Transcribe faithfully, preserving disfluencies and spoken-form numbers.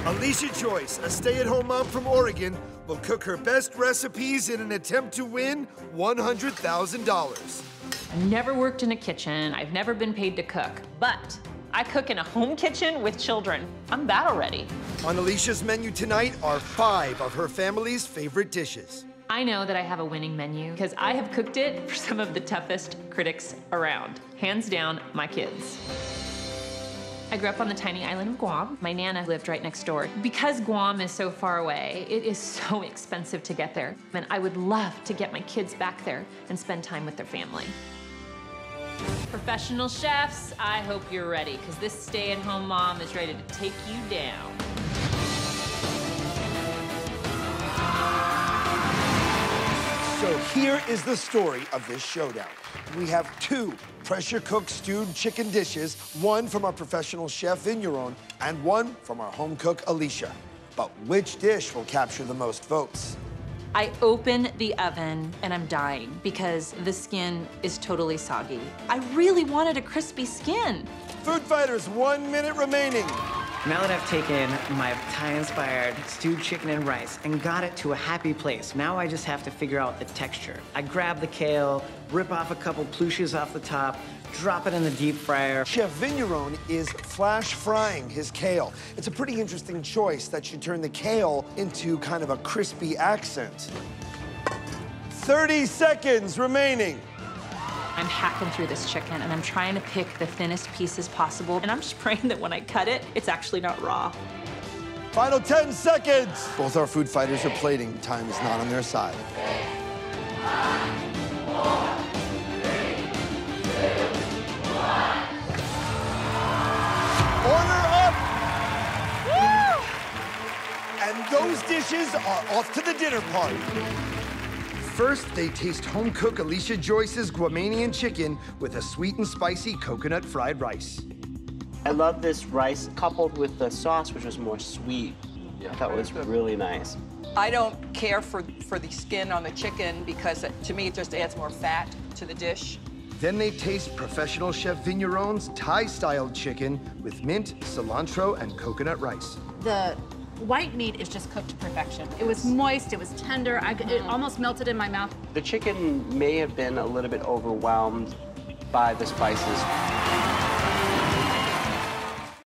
Alicia Joyce, a stay-at-home mom from Oregon, will cook her best recipes in an attempt to win one hundred thousand dollars. I've never worked in a kitchen. I've never been paid to cook, but I cook in a home kitchen with children. I'm battle ready. On Alicia's menu tonight are five of her family's favorite dishes. I know that I have a winning menu because I have cooked it for some of the toughest critics around. Hands down, my kids. I grew up on the tiny island of Guam. My Nana lived right next door. Because Guam is so far away, it is so expensive to get there. And I would love to get my kids back there and spend time with their family. Professional chefs, I hope you're ready, because this stay-at-home mom is ready to take you down. So here is the story of this showdown. We have two pressure-cooked stewed chicken dishes, one from our professional chef, Vigneron, and one from our home cook, Alicia. But which dish will capture the most votes? I open the oven and I'm dying because the skin is totally soggy. I really wanted a crispy skin. Food Fighters, one minute remaining. Now that I've taken my Thai-inspired stewed chicken and rice and got it to a happy place, now I just have to figure out the texture. I grab the kale, rip off a couple plushes off the top, drop it in the deep fryer. Chef Vigneron is flash frying his kale. It's a pretty interesting choice that should turn the kale into kind of a crispy accent. thirty seconds remaining. I'm hacking through this chicken and I'm trying to pick the thinnest pieces possible. And I'm just praying that when I cut it, it's actually not raw. Final ten seconds. Both our food fighters are plating. Time is not on their side. Order up! Woo! And those dishes are off to the dinner party. First, they taste home cook Alicia Joyce's Guamanian chicken with a sweet and spicy coconut fried rice. I love this rice coupled with the sauce, which was more sweet. Yeah, that was really nice. I don't care for, for the skin on the chicken because it, to me it just adds more fat to the dish. Then they taste professional chef Vigneron's Thai-styled chicken with mint, cilantro, and coconut rice. The white meat is just cooked to perfection. It was moist, it was tender, I, it almost melted in my mouth. The chicken may have been a little bit overwhelmed by the spices.